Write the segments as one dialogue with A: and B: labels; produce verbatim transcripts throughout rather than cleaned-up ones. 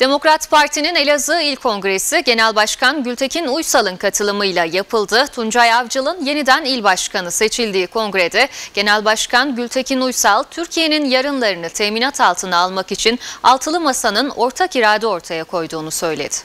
A: Demokrat Parti'nin Elazığ İl Kongresi Genel Başkan Gültekin Uysal'ın katılımıyla yapıldı. Tuncay Avcıl'ın yeniden il başkanı seçildiği kongrede Genel Başkan Gültekin Uysal, Türkiye'nin yarınlarını teminat altına almak için altılı masanın ortak irade ortaya koyduğunu söyledi.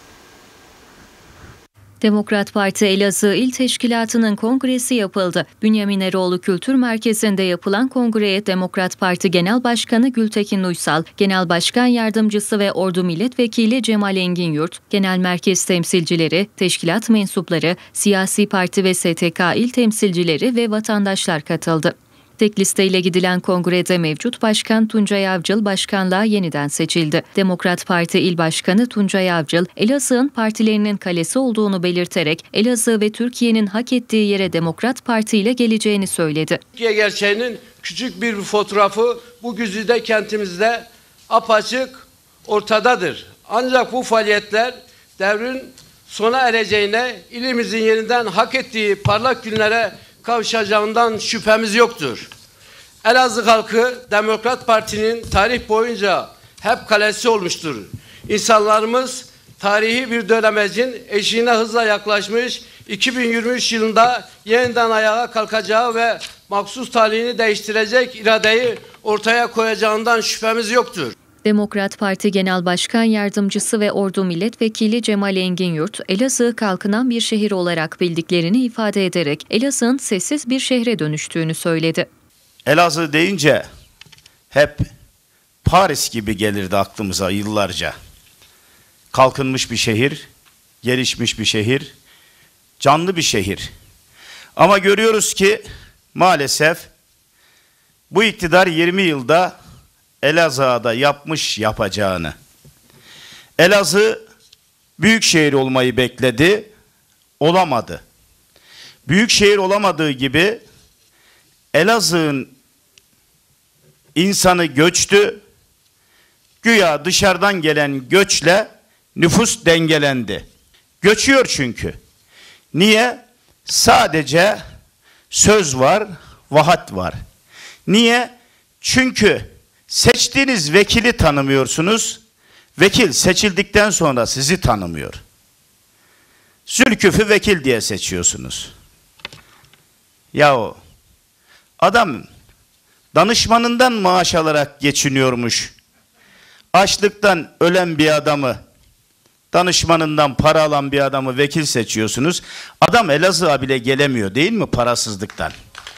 A: Demokrat Parti Elazığ İl Teşkilatı'nın kongresi yapıldı. Bünyamin Eroğlu Kültür Merkezi'nde yapılan kongreye Demokrat Parti Genel Başkanı Gültekin Uysal, Genel Başkan Yardımcısı ve Ordu Milletvekili Cemal Enginyurt, Genel Merkez temsilcileri, teşkilat mensupları, siyasi parti ve S T K il temsilcileri ve vatandaşlar katıldı. Tek listeyle gidilen kongrede mevcut başkan Tuncay Avcıl başkanlığa yeniden seçildi. Demokrat Parti İl Başkanı Tuncay Avcıl, Elazığ'ın partilerinin kalesi olduğunu belirterek Elazığ ve Türkiye'nin hak ettiği yere Demokrat Parti ile geleceğini söyledi.
B: Türkiye gerçeğinin küçük bir fotoğrafı bu güzide kentimizde apaçık ortadadır. Ancak bu faaliyetler devrin sona ereceğine, ilimizin yeniden hak ettiği parlak günlere kavuşacağından şüphemiz yoktur. Elazığ halkı Demokrat Parti'nin tarih boyunca hep kalesi olmuştur. İnsanlarımız tarihi bir dönemecin eşiğine hızla yaklaşmış, iki bin yirmi üç yılında yeniden ayağa kalkacağı ve maksus talihini değiştirecek iradeyi ortaya koyacağından şüphemiz yoktur.
A: Demokrat Parti Genel Başkan Yardımcısı ve Ordu Milletvekili Cemal Enginyurt, Elazığ kalkınan bir şehir olarak bildiklerini ifade ederek Elazığ'ın sessiz bir şehre dönüştüğünü söyledi.
C: Elazığ deyince hep Paris gibi gelirdi aklımıza yıllarca. Kalkınmış bir şehir, gelişmiş bir şehir, canlı bir şehir. Ama görüyoruz ki maalesef bu iktidar yirmi yılda Elazığ'da yapmış yapacağını. Elazığ büyük şehir olmayı bekledi, olamadı. Büyük şehir olamadığı gibi Elazığ'ın insanı göçtü, güya dışarıdan gelen göçle nüfus dengelendi. Göçüyor çünkü. Niye? Sadece söz var, vaat var. Niye? Çünkü seçtiğiniz vekili tanımıyorsunuz. Vekil seçildikten sonra sizi tanımıyor. Zülküf'ü vekil diye seçiyorsunuz. Yahu adam danışmanından maaş alarak geçiniyormuş. Açlıktan ölen bir adamı, danışmanından para alan bir adamı vekil seçiyorsunuz. Adam Elazığ'a bile gelemiyor değil mi parasızlıktan?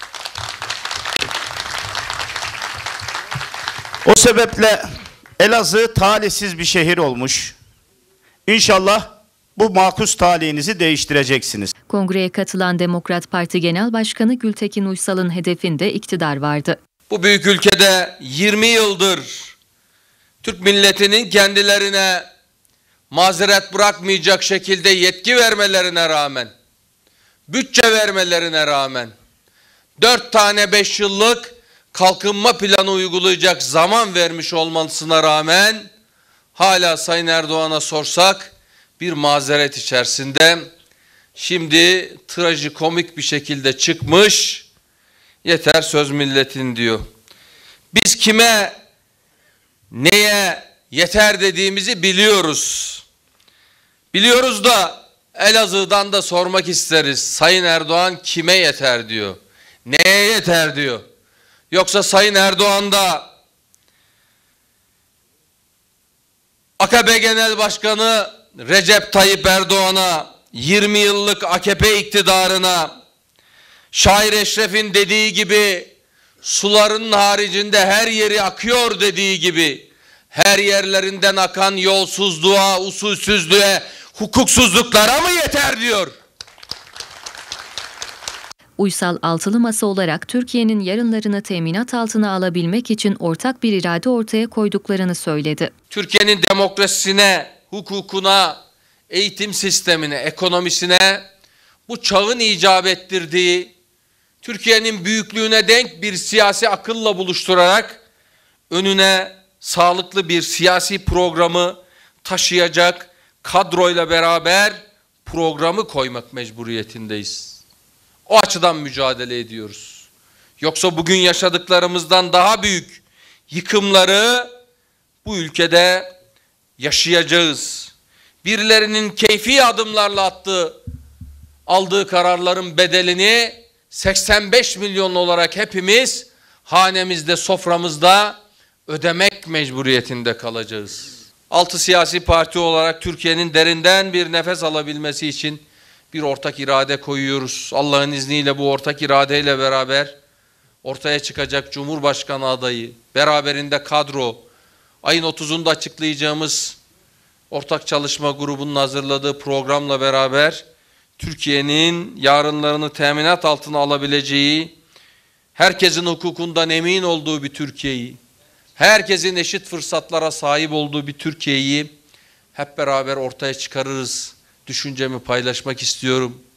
C: O sebeple Elazığ talihsiz bir şehir olmuş. İnşallah bu makus talihinizi değiştireceksiniz.
A: Kongreye katılan Demokrat Parti Genel Başkanı Gültekin Uysal'ın hedefinde iktidar vardı.
D: Bu büyük ülkede yirmi yıldır Türk milletinin kendilerine mazeret bırakmayacak şekilde yetki vermelerine rağmen, bütçe vermelerine rağmen, dört tane beş yıllık kalkınma planı uygulayacak zaman vermiş olmasına rağmen hala Sayın Erdoğan'a sorsak bir mazeret içerisinde. Şimdi trajikomik bir şekilde çıkmış, yeter söz milletin diyor. Biz kime, neye yeter dediğimizi biliyoruz. Biliyoruz da Elazığ'dan da sormak isteriz. Sayın Erdoğan kime yeter diyor. Neye yeter diyor. Yoksa Sayın Erdoğan da A K P Genel Başkanı Recep Tayyip Erdoğan'a, yirmi yıllık A K P iktidarına, Şair Eşref'in dediği gibi suların haricinde her yeri akıyor dediği gibi her yerlerinden akan yolsuzluğa, usulsüzlüğe, hukuksuzluklara mı yeter diyor.
A: Uysal altılı masa olarak Türkiye'nin yarınlarını teminat altına alabilmek için ortak bir irade ortaya koyduklarını söyledi.
D: Türkiye'nin demokrasisine, hukukuna, eğitim sistemine, ekonomisine bu çağın icap ettirdiği Türkiye'nin büyüklüğüne denk bir siyasi akılla buluşturarak önüne sağlıklı bir siyasi programı taşıyacak kadroyla beraber programı koymak mecburiyetindeyiz. O açıdan mücadele ediyoruz. Yoksa bugün yaşadıklarımızdan daha büyük yıkımları bu ülkede yaşayacağız. Birilerinin keyfi adımlarla attığı, aldığı kararların bedelini seksen beş milyon olarak hepimiz hanemizde, soframızda ödemek mecburiyetinde kalacağız. Altı siyasi parti olarak Türkiye'nin derinden bir nefes alabilmesi için bir ortak irade koyuyoruz. Allah'ın izniyle bu ortak iradeyle beraber ortaya çıkacak Cumhurbaşkanı adayı, beraberinde kadro, ayın otuzunda açıklayacağımız ortak çalışma grubunun hazırladığı programla beraber Türkiye'nin yarınlarını teminat altına alabileceği, herkesin hukukundan emin olduğu bir Türkiye'yi, herkesin eşit fırsatlara sahip olduğu bir Türkiye'yi hep beraber ortaya çıkarırız. Düşüncemi paylaşmak istiyorum.